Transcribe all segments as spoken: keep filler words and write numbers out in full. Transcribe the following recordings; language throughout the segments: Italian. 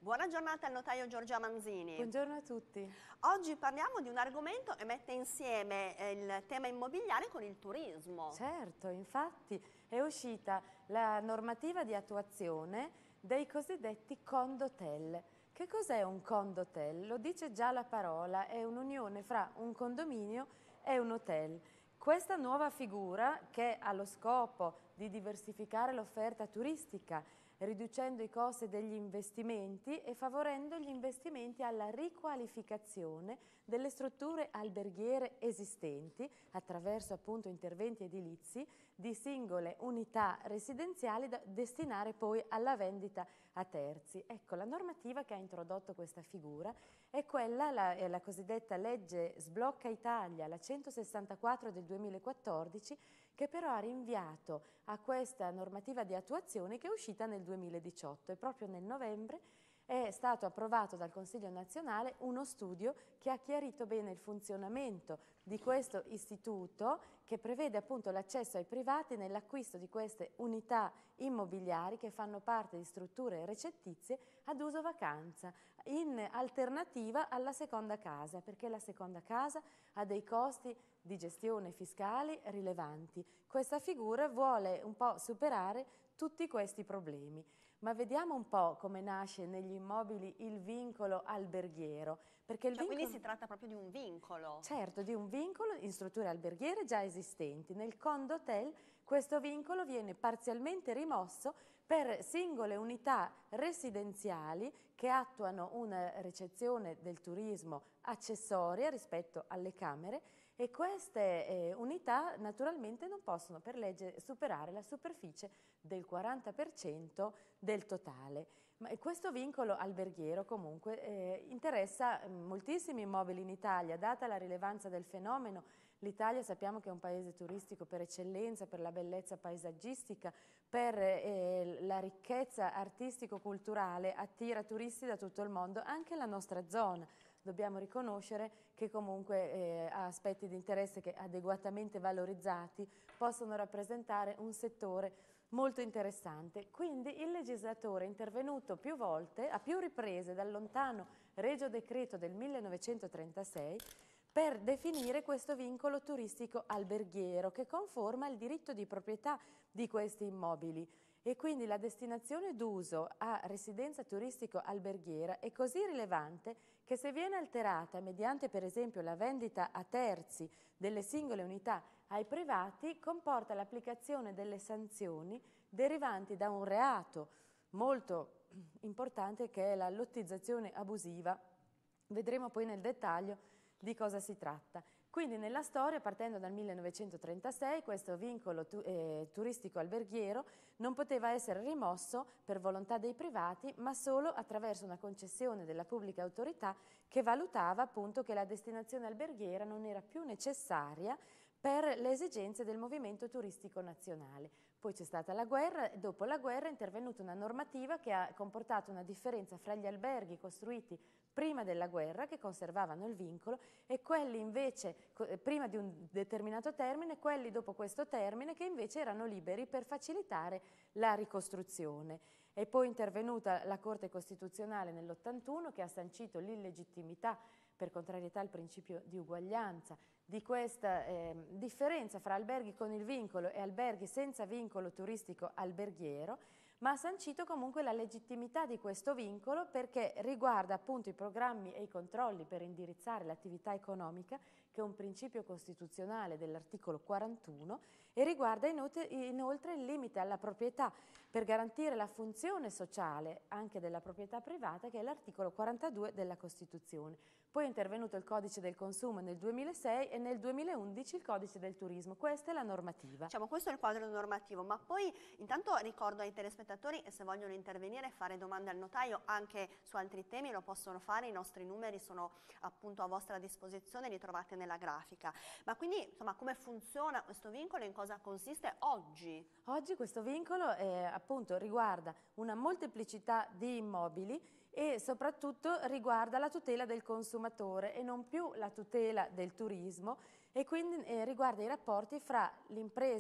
Buona giornata al notaio Giorgia Manzini. Buongiorno a tutti. Oggi parliamo di un argomento che mette insieme il tema immobiliare con il turismo. Certo, infatti è uscita la normativa di attuazione dei cosiddetti condotel. Che cos'è un condotel? Lo dice già la parola, è un'unione fra un condominio e un hotel. Questa nuova figura, che ha lo scopo di diversificare l'offerta turistica, riducendo i costi degli investimenti e favorendo gli investimenti alla riqualificazione delle strutture alberghiere esistenti attraverso appunto interventi edilizi di singole unità residenziali da destinare poi alla vendita a terzi. Ecco, la normativa che ha introdotto questa figura è quella, la, è la cosiddetta legge Sblocca Italia, la centosessantaquattro del duemilaquattordici, che però ha rinviato a questa normativa di attuazione che è uscita nel duemiladiciotto, e proprio nel novembre è stato approvato dal Consiglio nazionale uno studio che ha chiarito bene il funzionamento di questo istituto, che prevede appunto l'accesso ai privati nell'acquisto di queste unità immobiliari che fanno parte di strutture recettizie ad uso vacanza, in alternativa alla seconda casa, perché la seconda casa ha dei costi di gestione fiscali rilevanti. Questa figura vuole un po' superare tutti questi problemi. Ma vediamo un po' come nasce negli immobili il vincolo alberghiero. Perché il cioè, vincolo... Quindi si tratta proprio di un vincolo? Certo, di un vincolo in strutture alberghiere già esistenti. Nel condotel questo vincolo viene parzialmente rimosso per singole unità residenziali che attuano una ricezione del turismo accessoria rispetto alle camere, e queste eh, unità naturalmente non possono per legge superare la superficie del quaranta per cento del totale. Ma questo vincolo alberghiero comunque eh, interessa moltissimi immobili in Italia, data la rilevanza del fenomeno. L'Italia sappiamo che è un paese turistico per eccellenza, per la bellezza paesaggistica, per eh, la ricchezza artistico-culturale, attira turisti da tutto il mondo, anche la nostra zona. Dobbiamo riconoscere che comunque eh, ha aspetti di interesse che, adeguatamente valorizzati, possono rappresentare un settore molto interessante. Quindi il legislatore è intervenuto più volte, a più riprese, dal lontano Regio Decreto del millenovecentotrentasei, per definire questo vincolo turistico alberghiero che conforma il diritto di proprietà di questi immobili. E quindi la destinazione d'uso a residenza turistico alberghiera è così rilevante che, se viene alterata mediante per esempio la vendita a terzi delle singole unità ai privati, comporta l'applicazione delle sanzioni derivanti da un reato molto importante che è la lottizzazione abusiva. Vedremo poi nel dettaglio di cosa si tratta. Quindi nella storia, partendo dal millenovecentotrentasei, questo vincolo tu, eh, turistico alberghiero non poteva essere rimosso per volontà dei privati, ma solo attraverso una concessione della pubblica autorità che valutava appunto che la destinazione alberghiera non era più necessaria per le esigenze del movimento turistico nazionale. Poi c'è stata la guerra, e dopo la guerra è intervenuta una normativa che ha comportato una differenza fra gli alberghi costruiti prima della guerra, che conservavano il vincolo, e quelli invece prima di un determinato termine, quelli dopo questo termine, che invece erano liberi per facilitare la ricostruzione. È poi intervenuta la Corte Costituzionale nell'ottantuno, che ha sancito l'illegittimità, per contrarietà al principio di uguaglianza, di questa eh, differenza fra alberghi con il vincolo e alberghi senza vincolo turistico alberghiero, ma ha sancito comunque la legittimità di questo vincolo, perché riguarda appunto i programmi e i controlli per indirizzare l'attività economica, che è un principio costituzionale dell'articolo quarantuno, e riguarda inoltre il limite alla proprietà per garantire la funzione sociale anche della proprietà privata, che è l'articolo quarantadue della Costituzione. Poi è intervenuto il Codice del Consumo nel duemilasei e nel duemilaundici il Codice del Turismo. Questa è la normativa. Diciamo, questo è il quadro normativo, ma poi intanto ricordo ai telespettatori che, se vogliono intervenire e fare domande al notaio anche su altri temi, lo possono fare. I nostri numeri sono appunto a vostra disposizione, li trovate nella grafica. Ma quindi, insomma, come funziona questo vincolo e in cosa consiste oggi? Oggi questo vincolo eh, appunto riguarda una molteplicità di immobili e soprattutto riguarda la tutela del consumatore e non più la tutela del turismo, e quindi eh, riguarda i rapporti fra l'impresa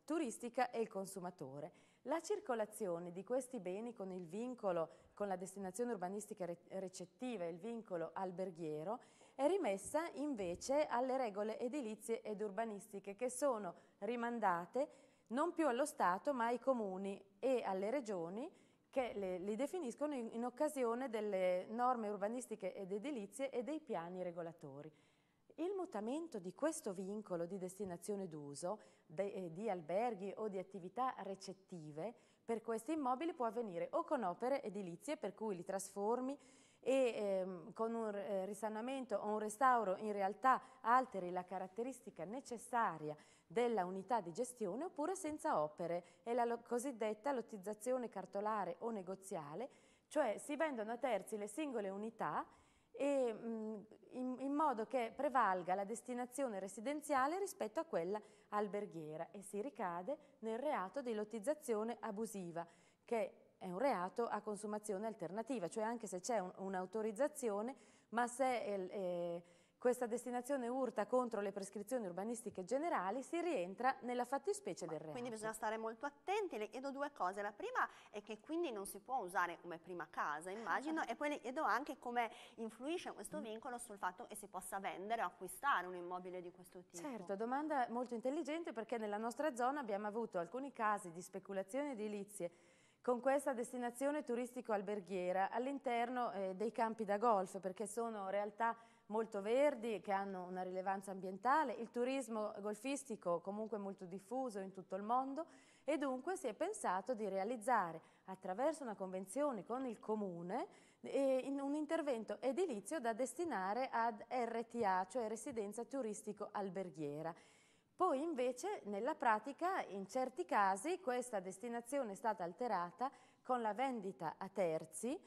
turistica e il consumatore. La circolazione di questi beni con il vincolo, con la destinazione urbanistica recettiva e il vincolo alberghiero è rimessa invece alle regole edilizie ed urbanistiche che sono rimandate non più allo Stato ma ai comuni e alle regioni che le, li definiscono in, in occasione delle norme urbanistiche ed edilizie e dei piani regolatori. Il mutamento di questo vincolo di destinazione d'uso de, di alberghi o di attività recettive per questi immobili può avvenire o con opere edilizie per cui li trasformi e ehm, con un eh, risanamento o un restauro in realtà alteri la caratteristica necessaria della unità di gestione, oppure senza opere, è la lo cosiddetta lottizzazione cartolare o negoziale, cioè si vendono a terzi le singole unità e mh, in, in modo che prevalga la destinazione residenziale rispetto a quella alberghiera e si ricade nel reato di lottizzazione abusiva, che è un reato a consumazione alternativa, cioè anche se c'è un, un'autorizzazione, ma se eh, eh, questa destinazione urta contro le prescrizioni urbanistiche generali si rientra nella fattispecie del reato. Quindi bisogna stare molto attenti. Le chiedo due cose. La prima è che quindi non si può usare come prima casa, immagino, e poi le chiedo anche come influisce questo vincolo sul fatto che si possa vendere o acquistare un immobile di questo tipo. Certo, domanda molto intelligente, perché nella nostra zona abbiamo avuto alcuni casi di speculazioni edilizie con questa destinazione turistico-alberghiera all'interno eh, dei campi da golf, perché sono realtà molto verdi che hanno una rilevanza ambientale, il turismo golfistico comunque molto diffuso in tutto il mondo e dunque si è pensato di realizzare attraverso una convenzione con il comune eh, in un intervento edilizio da destinare ad R T A, cioè residenza turistico-alberghiera. Poi invece nella pratica in certi casi questa destinazione è stata alterata con la vendita a terzi.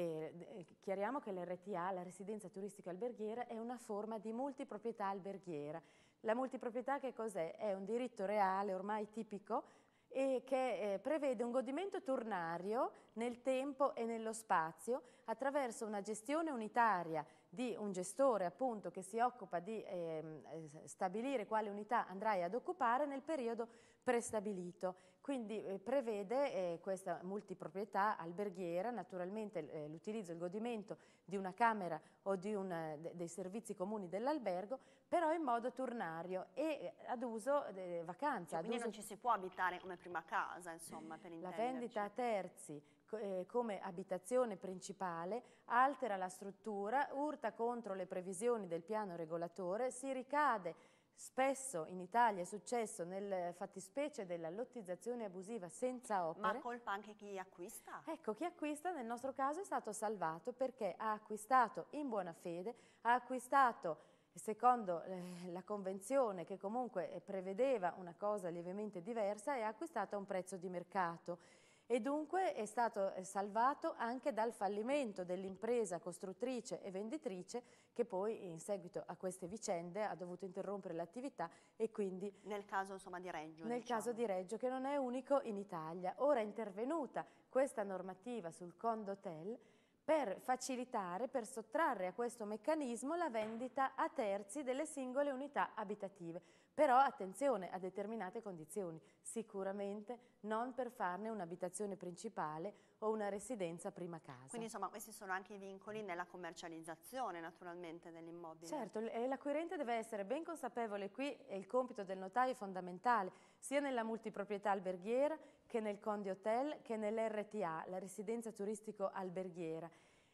Eh, chiariamo che l'R T A, la residenza turistica alberghiera, è una forma di multiproprietà alberghiera. La multiproprietà che cos'è? È un diritto reale ormai tipico e che eh, prevede un godimento turnario nel tempo e nello spazio attraverso una gestione unitaria di un gestore appunto che si occupa di eh, stabilire quale unità andrai ad occupare nel periodo prestabilito. Quindi eh, prevede eh, questa multiproprietà alberghiera, naturalmente eh, l'utilizzo e il godimento di una camera o di un, de, dei servizi comuni dell'albergo, però in modo turnario e ad uso eh, vacanza. Cioè, quindi ad uso... non ci si può abitare come prima casa, insomma, per La intenderci. vendita a terzi eh, come abitazione principale altera la struttura, urta contro le previsioni del piano regolatore, si ricade spesso in Italia è successo nel fattispecie della lottizzazione abusiva senza opere. Ma colpa anche chi acquista? Ecco, chi acquista nel nostro caso è stato salvato perché ha acquistato in buona fede, ha acquistato secondo eh, la convenzione che comunque prevedeva una cosa lievemente diversa e ha acquistato a un prezzo di mercato. E dunque è stato salvato anche dal fallimento dell'impresa costruttrice e venditrice che poi in seguito a queste vicende ha dovuto interrompere l'attività e quindi... Nel caso insomma di Reggio. Nel diciamo. caso di Reggio, che non è unico in Italia. Ora è intervenuta questa normativa sul condotel per facilitare, per sottrarre a questo meccanismo la vendita a terzi delle singole unità abitative. Però attenzione a determinate condizioni, sicuramente non per farne un'abitazione principale o una residenza prima casa. Quindi insomma questi sono anche i vincoli nella commercializzazione naturalmente dell'immobile. Certo, l'acquirente deve essere ben consapevole, qui è il compito del notaio fondamentale, sia nella multiproprietà alberghiera che nel condi hotel che nell'R T A, la residenza turistico alberghiera.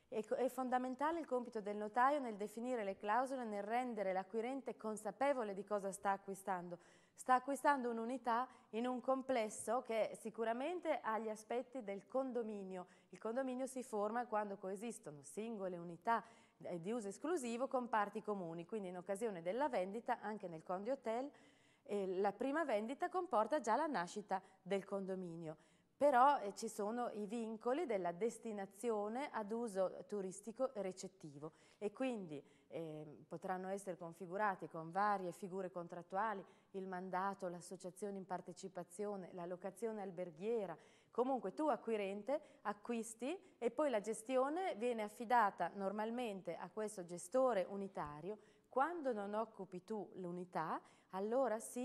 È fondamentale il compito del notaio nel definire le clausole, nel rendere l'acquirente consapevole di cosa sta acquistando. Sta acquistando un'unità in un complesso che sicuramente ha gli aspetti del condominio. Il condominio si forma quando coesistono singole unità di uso esclusivo con parti comuni, quindi in occasione della vendita, anche nel condi hotel, eh, la prima vendita comporta già la nascita del condominio. Però eh, ci sono i vincoli della destinazione ad uso turistico recettivo e quindi eh, potranno essere configurati con varie figure contrattuali, il mandato, l'associazione in partecipazione, la locazione alberghiera. Comunque tu acquirente acquisti e poi la gestione viene affidata normalmente a questo gestore unitario. Quando non occupi tu l'unità, allora sì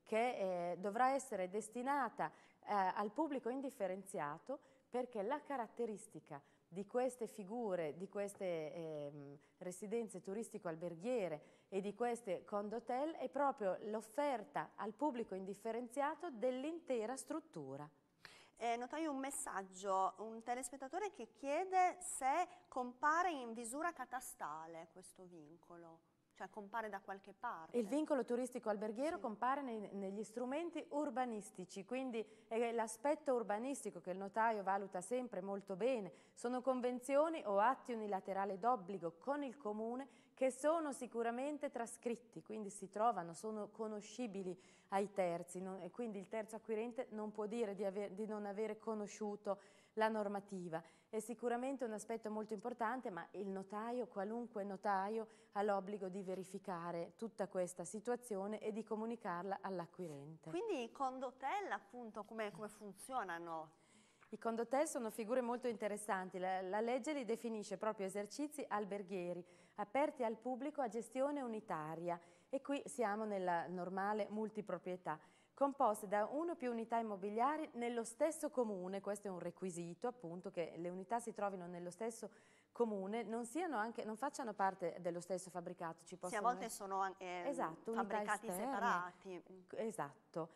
che eh, dovrà essere destinata eh, al pubblico indifferenziato, perché la caratteristica di queste figure, di queste ehm, residenze turistico-alberghiere e di queste condotel è proprio l'offerta al pubblico indifferenziato dell'intera struttura. Eh, notai un messaggio, un telespettatore che chiede se compare in visura catastale questo vincolo, cioè compare da qualche parte. Il vincolo turistico alberghiero Sì. compare nei, negli strumenti urbanistici, quindi è l'aspetto urbanistico che il notaio valuta sempre molto bene. Sono convenzioni o atti unilaterali d'obbligo con il comune che sono sicuramente trascritti, quindi si trovano, sono conoscibili ai terzi, non, e quindi il terzo acquirente non può dire di, aver, di non avere conosciuto la normativa. È sicuramente un aspetto molto importante, ma il notaio, qualunque notaio, ha l'obbligo di verificare tutta questa situazione e di comunicarla all'acquirente. Quindi i condotel, appunto, come, come funzionano? I condotel sono figure molto interessanti, la, la legge li definisce proprio esercizi alberghieri, aperti al pubblico a gestione unitaria, e qui siamo nella normale multiproprietà, composte da una o più unità immobiliari nello stesso comune. Questo è un requisito, appunto, che le unità si trovino nello stesso comune, non, siano anche, non facciano parte dello stesso fabbricato. Ci possono sì, a volte essere... sono anche esatto, fabbricati separati. Esatto.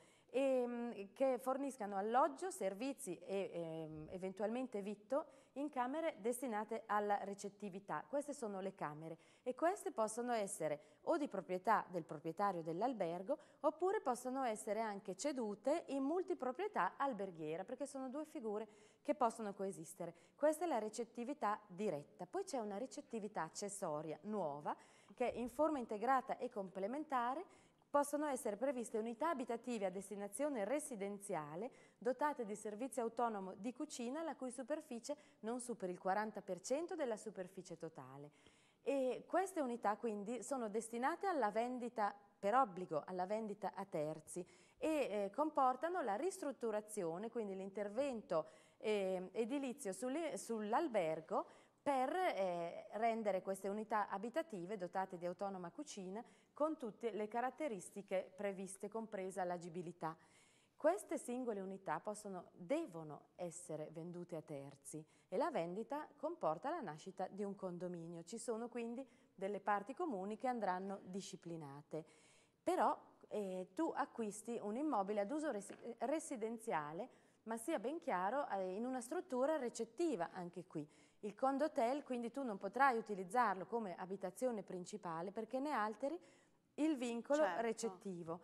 E, che forniscano alloggio, servizi e e eventualmente vitto in camere destinate alla recettività. Queste sono le camere e queste possono essere o di proprietà del proprietario dell'albergo oppure possono essere anche cedute in multiproprietà alberghiera, perché sono due figure che possono coesistere. Questa è la recettività diretta. Poi c'è una recettività accessoria nuova che in forma integrata e complementare possono essere previste unità abitative a destinazione residenziale dotate di servizio autonomo di cucina la cui superficie non superi il quaranta per cento della superficie totale. E queste unità quindi sono destinate alla vendita per obbligo, alla vendita a terzi e eh, comportano la ristrutturazione, quindi l'intervento eh, edilizio sull'albergo per eh, rendere queste unità abitative dotate di autonoma cucina con tutte le caratteristiche previste, compresa l'agibilità. Queste singole unità possono, devono essere vendute a terzi e la vendita comporta la nascita di un condominio. Ci sono quindi delle parti comuni che andranno disciplinate. Però eh, tu acquisti un immobile ad uso res residenziale, ma sia ben chiaro, eh, in una struttura recettiva anche qui. Il condotel, quindi tu non potrai utilizzarlo come abitazione principale perché ne alteri il vincolo certo. recettivo.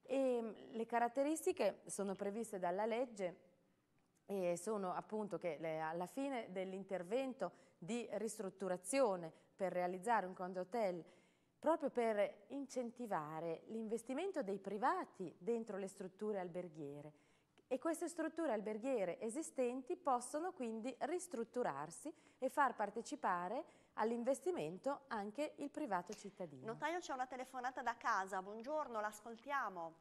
E le caratteristiche sono previste dalla legge e sono appunto che le, alla fine dell'intervento di ristrutturazione per realizzare un condotel, proprio per incentivare l'investimento dei privati dentro le strutture alberghiere, e queste strutture alberghiere esistenti possono quindi ristrutturarsi e far partecipare all'investimento anche il privato cittadino. Notaio, c'è una telefonata da casa, buongiorno, l'ascoltiamo.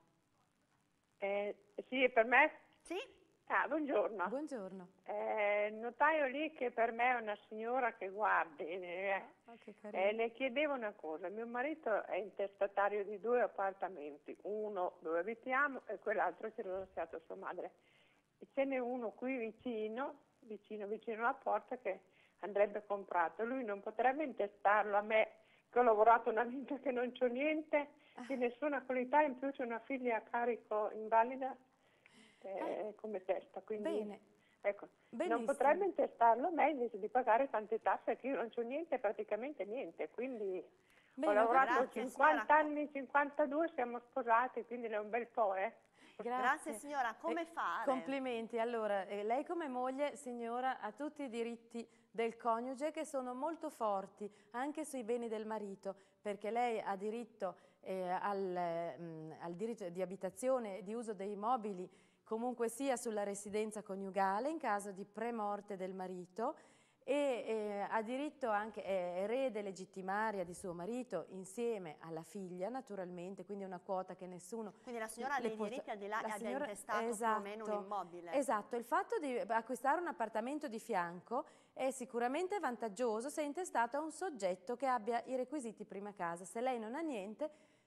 Eh, sì, per me? Sì? Ah, buongiorno. Buongiorno. Eh, notaio lì che per me è una signora che guardi, eh, oh, che eh, le chiedevo una cosa, mio marito è intestatario di due appartamenti, uno dove abitiamo e quell'altro che l'ho lasciato a sua madre. E ce n'è uno qui vicino, vicino, vicino alla porta che andrebbe comprato. Lui non potrebbe intestarlo a me, che ho lavorato una vita che non c'ho niente, di nessuna qualità, in più c'è una figlia a carico invalida eh, come testa, quindi Bene. ecco, Benissimo. non potrebbe intestarlo a me invece di pagare tante tasse, perché io non c'ho niente, praticamente niente, quindi Bene, ho lavorato grazie, cinquanta signora. anni, cinquantadue, siamo sposati, quindi è un bel po', eh. Grazie. Grazie signora, come Eh, fare? Complimenti. Allora, eh, lei come moglie, signora, ha tutti i diritti del coniuge che sono molto forti anche sui beni del marito, perché lei ha diritto eh, al, mh, al diritto di abitazione e di uso dei mobili comunque sia sulla residenza coniugale in caso di premorte del marito e eh, ha diritto anche, è erede legittimaria di suo marito insieme alla figlia naturalmente, quindi è una quota che nessuno... Quindi la signora ha dei può, diritti al di là e abbia signora, intestato esatto, più o meno un immobile. Esatto, il fatto di acquistare un appartamento di fianco è sicuramente vantaggioso se è intestato a un soggetto che abbia i requisiti prima casa. Se lei non ha niente,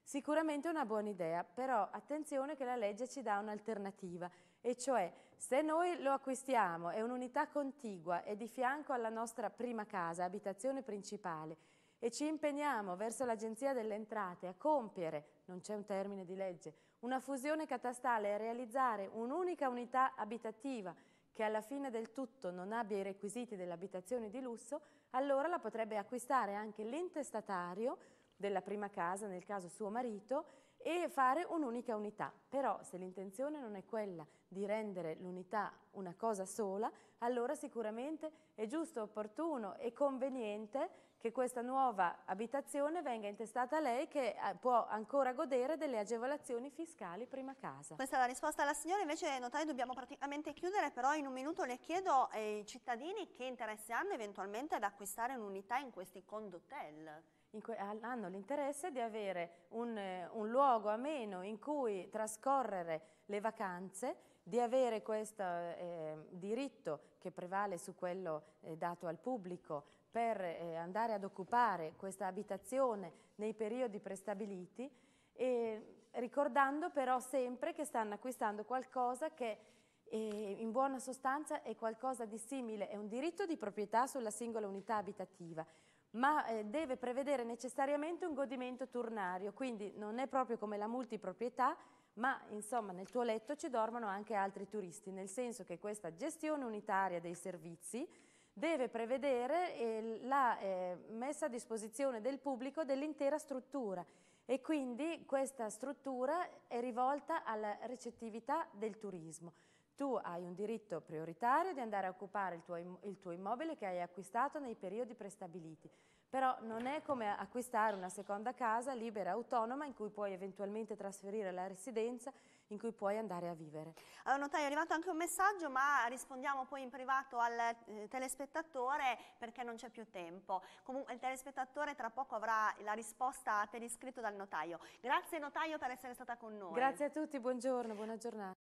Sicuramente è una buona idea, però attenzione che la legge ci dà un'alternativa, e cioè se noi lo acquistiamo, è un'unità contigua e di fianco alla nostra prima casa, abitazione principale, e ci impegniamo verso l'Agenzia delle Entrate a compiere, non c'è un termine di legge, una fusione catastale e a realizzare un'unica unità abitativa che alla fine del tutto non abbia i requisiti dell'abitazione di lusso, allora la potrebbe acquistare anche l'intestatario della prima casa, nel caso suo marito, e fare un'unica unità. Però se l'intenzione non è quella di rendere l'unità una cosa sola, allora sicuramente è giusto, opportuno e conveniente che questa nuova abitazione venga intestata a lei, che può ancora godere delle agevolazioni fiscali prima casa. Questa è la risposta alla signora. Invece, notaio, dobbiamo praticamente chiudere, però in un minuto le chiedo ai eh, cittadini che interesse hanno eventualmente ad acquistare un'unità in questi condotel. Hanno l'interesse di avere un, eh, un luogo ameno in cui trascorrere le vacanze, di avere questo eh, diritto che prevale su quello eh, dato al pubblico per eh, andare ad occupare questa abitazione nei periodi prestabiliti, e ricordando però sempre che stanno acquistando qualcosa che eh, in buona sostanza è qualcosa di simile, è un diritto di proprietà sulla singola unità abitativa, ma eh, deve prevedere necessariamente un godimento turnario, quindi non è proprio come la multiproprietà, ma insomma nel tuo letto ci dormono anche altri turisti, nel senso che questa gestione unitaria dei servizi deve prevedere eh, la eh, messa a disposizione del pubblico dell'intera struttura, e quindi questa struttura è rivolta alla ricettività del turismo. Tu hai un diritto prioritario di andare a occupare il tuo, il tuo immobile che hai acquistato nei periodi prestabiliti, però non è come acquistare una seconda casa libera, autonoma, in cui puoi eventualmente trasferire la residenza, in cui puoi andare a vivere. Allora, notaio, è arrivato anche un messaggio, ma rispondiamo poi in privato al eh, telespettatore perché non c'è più tempo. Comunque il telespettatore tra poco avrà la risposta per iscritto dal notaio. Grazie notaio per essere stata con noi. Grazie a tutti, buongiorno, buona giornata.